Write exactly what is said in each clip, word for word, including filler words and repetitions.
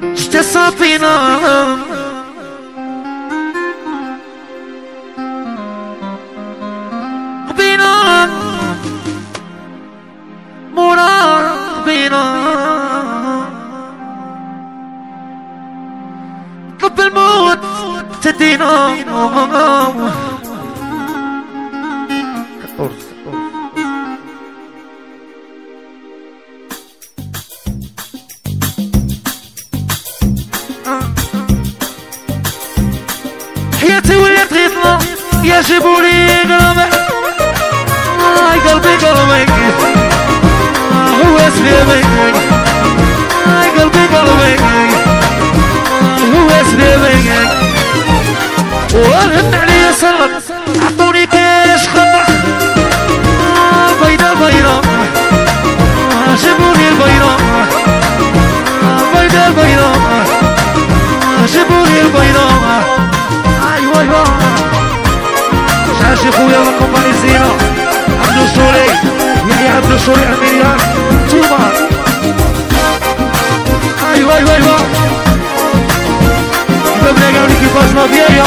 جت صافينا بينا مورا بينا طب الموت تدينا حياتي ولات غيطنا يا جيبولي قلبي اي قلبي قلبي هو سبيبي اي قلبي قلبي هو سبيبي والهن عليا سلط عطوني كاش خضر بيضا بيضا جيبولي البيضا بيضا بيضا جيبولي البيضا ايوا ايوا شاشي خويا وكومباني زينة عبدو السوري يحيى عبدو السوري المليار توما ايوا ايوا ايوا بابنا قالولي كيفاش لا فيايا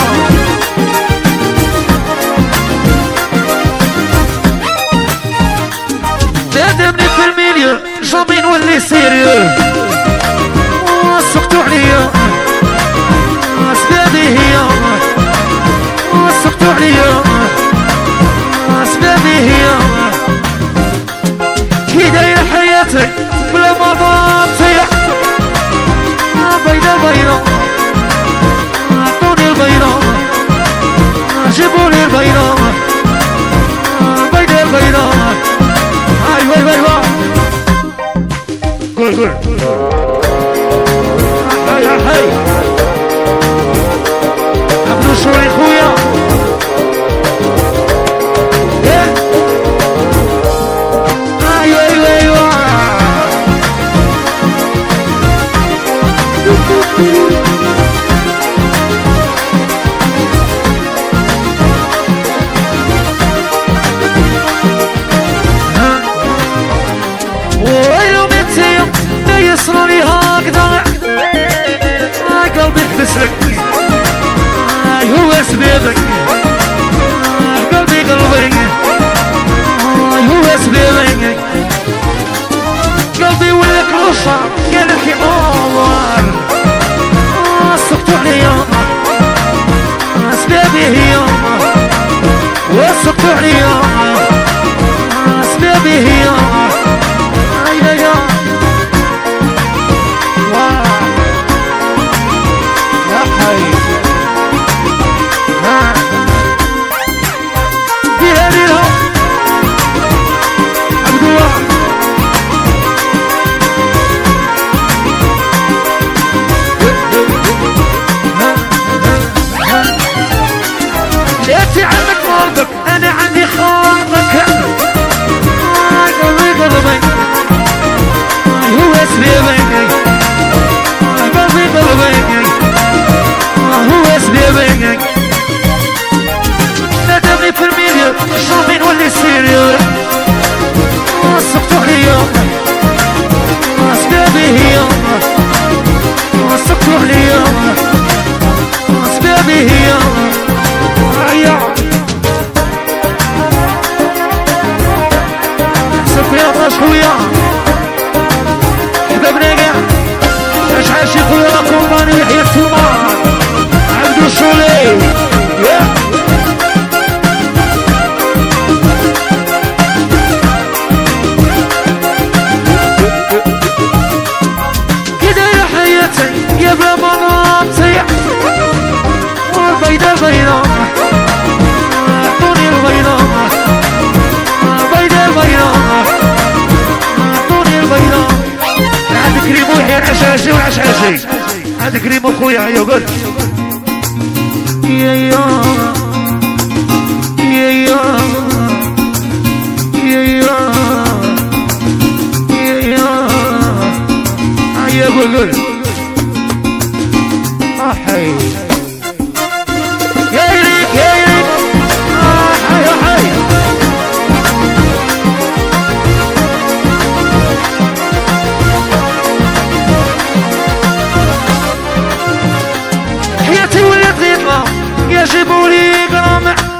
تادمني في الميليو جامي نولي سيريو وسقتو عليا اسبابي هي وسقتو عليا اسبابي هي كي دايره حياتي بلا ما ضاعتي بيضا بيضا عطوني البيضا جيبولي البيضا بيضا بيضا ايوا ايوا ايوا قول قول هاي هاي عبدو السوري خويا ايوا ايوا ايوا ويلو بنتي ما يصروني هكذا قلبي حبسلك هو سبيبك قلبي قلبي هو سبيبك قلبي ولك رشا قال لك يا سقطوا عليا سبابي هي وسقطوا عليا سبابي هي ايدا يا يا حي ها ديها ديها عبدو جاتي عنك مرضك انا عندي خاطرك قلبي قلبي هو سبيبي قلبي قلبي هو سبيبي ندمني في الميليو جامي نولي سيريو وسقتو عليا سبيبي هي وسقتو عليا سبيبي هي هيا صفي عطاش خويا حبابنا كاع اش عاشي خويا لا كومباني يحيى التوما عبدو السوري كي دايره حياتي يا بلا مناطي بيضا بيضا عطوني البيضا بيضا بيضا عطوني البيضا عاد كريمو يحيى العشاشي والعشاشي عاد كريمو خويا هيا قول يا يا يا يا يا يا يا هيا قول قول احي جيبوا لي قرامع